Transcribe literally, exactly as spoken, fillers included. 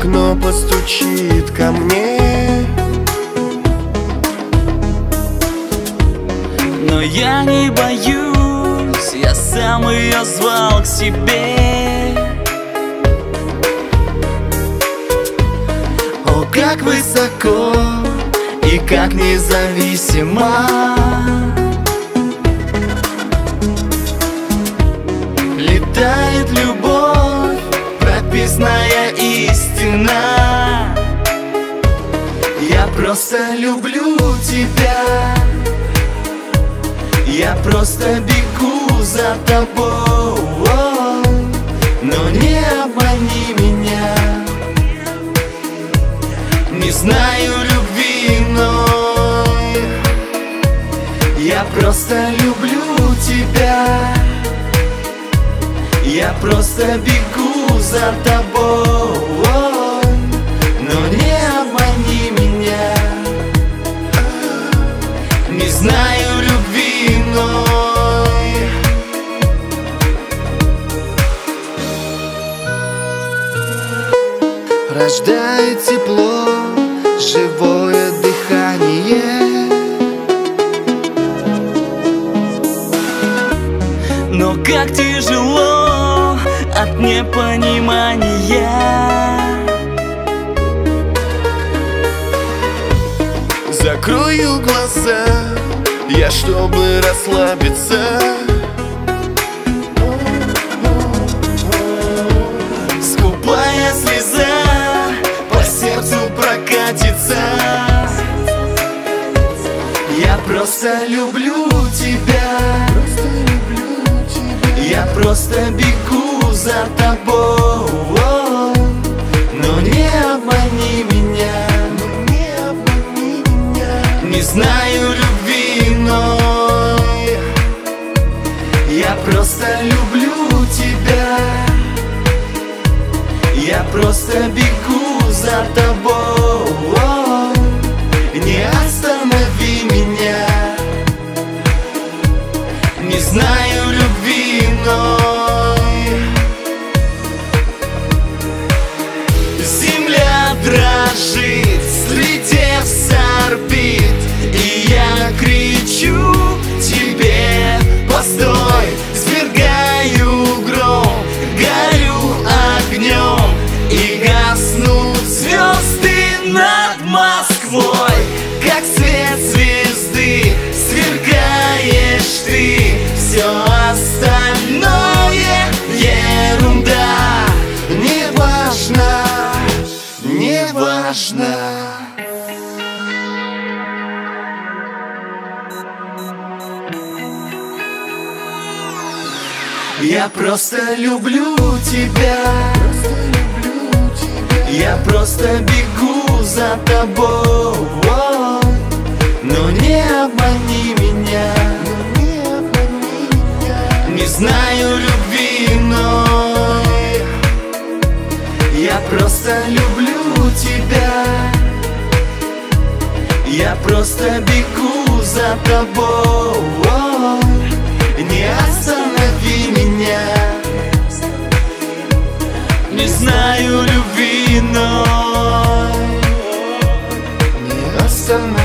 окно постучит ко мне. Но я не боюсь, я сам ее звал к себе. О, как высоко и как независимо летает любовь, прописная истина. Я просто люблю тебя, я просто бегу за тобой, но не обмани меня. Не знаю любви, но я просто люблю тебя. Я просто бегу за тобой, но не обмани меня. Не знаю любви, но рождает тепло, живое дыхание. Но как тяжело от непонимания. Закрою глаза я, чтобы расслабиться. Скупая слеза по сердцу прокатится. Я просто люблю тебя, я просто бегу за тобой, но не обмани меня. Не знаю любви, но я просто люблю тебя. Я просто бегу за тобой, не останови меня. Не знаю любви, но земля дрожит, слетев с орбит, и я кричу тебе: постой, свергаю гром, горю огнем, и гаснут звезды над Москвой. Как свет звезды сверкаешь ты, все остальное ерунда. Не важно, не важно. Я просто люблю тебя, я просто бегу за тобой, но не обмани меня. Не знаю любви, но я просто люблю тебя. Я просто бегу за тобой, не останови меня. Не знаю любви, но не останови.